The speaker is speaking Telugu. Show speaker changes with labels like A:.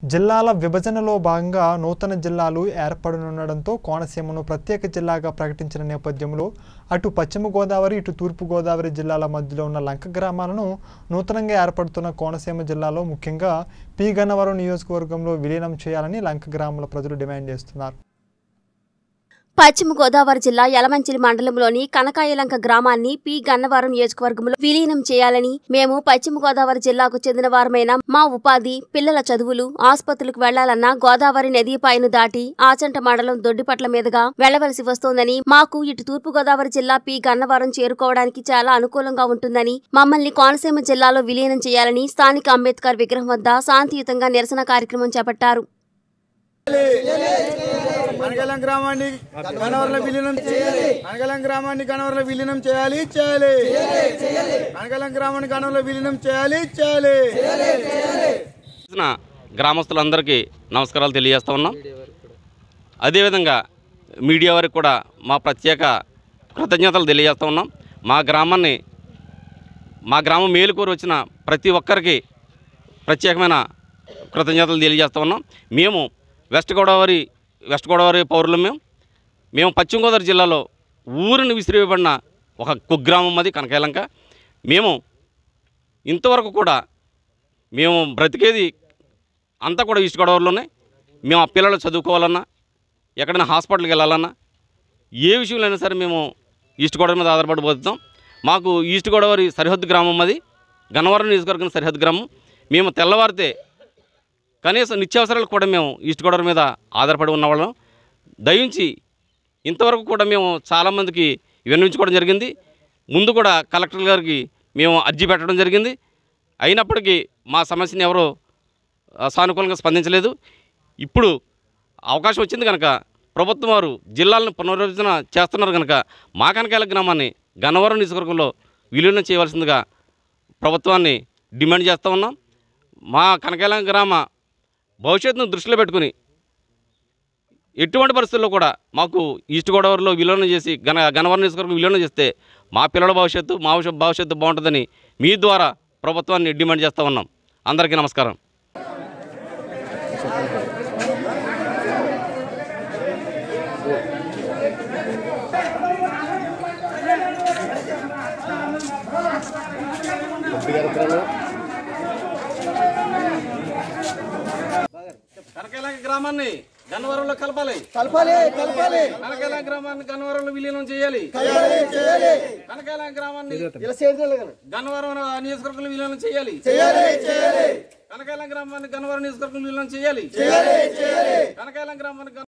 A: జిల్లాల విభజనలో భాగంగా నూతన జిల్లాలు ఏర్పడనుండడంతో కోనసీమను ప్రత్యేక జిల్లాగా ప్రకటించిన నేపథ్యంలో అటు పశ్చిమ గోదావరి ఇటు తూర్పు గోదావరి జిల్లాల మధ్యలో ఉన్న లంక గ్రామాలను నూతనంగా ఏర్పడుతున్న కోనసీమ జిల్లాలో ముఖ్యంగా పి గన్నవరం నియోజకవర్గంలో విలీనం చేయాలని లంక గ్రామాల ప్రజలు డిమాండ్ చేస్తున్నారు.
B: పశ్చిమ గోదావరి జిల్లా యలమంచిలి మండలంలోని కనకాయలంక గ్రామాన్ని పి గన్నవరం నియోజకవర్గంలో విలీనం చేయాలని మేము పశ్చిమ గోదావరి జిల్లాకు చెందిన వారమైన మా ఉపాధి పిల్లల చదువులు ఆసుపత్రులకు వెళ్లాలన్నా గోదావరి నదీ పైను దాటి ఆచంట మండలం దొడ్డిపట్ల మీదుగా వెళ్లవలసి వస్తోందని, మాకు ఇటు తూర్పు గోదావరి జిల్లా పి గన్నవరం చేరుకోవడానికి చాలా అనుకూలంగా ఉంటుందని, మమ్మల్ని కోనసీమ జిల్లాలో విలీనం చేయాలని స్థానిక అంబేద్కర్ విగ్రహం వద్ద శాంతియుతంగా నిరసన కార్యక్రమం చేపట్టారు.
C: గ్రామాన్ని గన్నవరంలో విలీనం చేయాలి. గ్రామాన్ని గన్నవరంలో విలీనం చేయాలి. గ్రామాన్ని గన్నవరంలో విలీనం చేయాలి.
D: గ్రామస్తులందరికీ నమస్కారాలు తెలియజేస్తా ఉన్నాం. అదేవిధంగా మీడియా వారికి కూడా మా ప్రత్యేక కృతజ్ఞతలు తెలియజేస్తా ఉన్నాం. మా గ్రామం మేలుకోరు వచ్చిన ప్రతి ఒక్కరికి ప్రత్యేకమైన కృతజ్ఞతలు తెలియజేస్తా ఉన్నాం. మేము వెస్ట్ గోదావరి పౌరులు. మేము పశ్చిమ గోదావరి జిల్లాలో ఊరిని విసిరివేయబడిన ఒక కుగ్రామం అది కనకాయలంక. మేము ఇంతవరకు కూడా మేము బ్రతికేది అంతా కూడా ఈస్ట్ గోదావరిలోనే. మేము ఆ పిల్లలు చదువుకోవాలన్నా, ఎక్కడైనా హాస్పిటల్కి వెళ్ళాలన్నా, ఏ విషయంలో అయినా సరే మేము ఈస్ట్ గోదావరి మీద ఆధారపడి బతుకుతాం. మాకు ఈస్ట్ గోదావరి సరిహద్దు గ్రామం అది, గన్నవరం నియోజకవర్గం సరిహద్దు గ్రామం. మేము తెల్లవారితే కనీసం నిత్యావసరాలకు కూడా మేము ఈస్ట్ గోదావరి మీద ఆధారపడి ఉన్నవాళ్ళం. దయించి ఇంతవరకు కూడా మేము చాలామందికి విన్నవించుకోవడం జరిగింది. ముందు కూడా కలెక్టర్ గారికి మేము అర్జీ పెట్టడం జరిగింది. అయినప్పటికీ మా సమస్యని ఎవరో సానుకూలంగా స్పందించలేదు. ఇప్పుడు అవకాశం వచ్చింది కనుక ప్రభుత్వం వారు జిల్లాలను పునర్విభజన చేస్తున్నారు కనుక మా కనకాయల గ్రామాన్ని గన్నవరం నియోజకవర్గంలో విలీనం చేయవలసిందిగా ప్రభుత్వాన్ని డిమాండ్ చేస్తూ ఉన్నాం. మా కనకాయల గ్రామ భవిష్యత్తును దృష్టిలో పెట్టుకుని ఎటువంటి పరిస్థితుల్లో కూడా మాకు ఈస్ట్ గోదావరిలో విలీనం చేసి గన్నవరం నియోజకవర్గం విలీనం చేస్తే మా పిల్లల భవిష్యత్తు, మా భవిష్యత్తు బాగుంటుందని మీ ద్వారా ప్రభుత్వాన్ని డిమాండ్ చేస్తూ ఉన్నాం. అందరికీ నమస్కారం. కనకాయలంక గ్రామాన్ని గన్నవరంలో కలపాలి. కనకాయలంక గ్రామాన్ని గన్నవరంలో విలీనం చేయాలి. కనకాయలంక గ్రామాన్ని గన్నవరం నియోజకవర్గంలో విలీనం చేయాలి. కనకాయలంక గ్రామాన్ని గన్నవరం నియోజకవర్గంలో విలీనం చేయాలి. కనకాయలంక గ్రామాన్ని